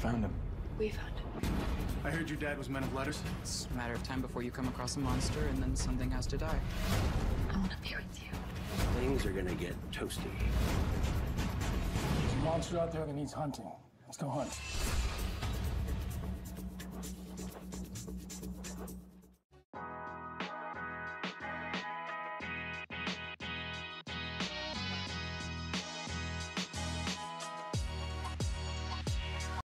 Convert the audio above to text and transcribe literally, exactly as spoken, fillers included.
found him. We found him. I heard your dad was men of letters. It's a matter of time before you come across a monster and then something has to die. I want to be with you. Things are gonna get toasty. There's a monster out there that needs hunting. Let's go hunt.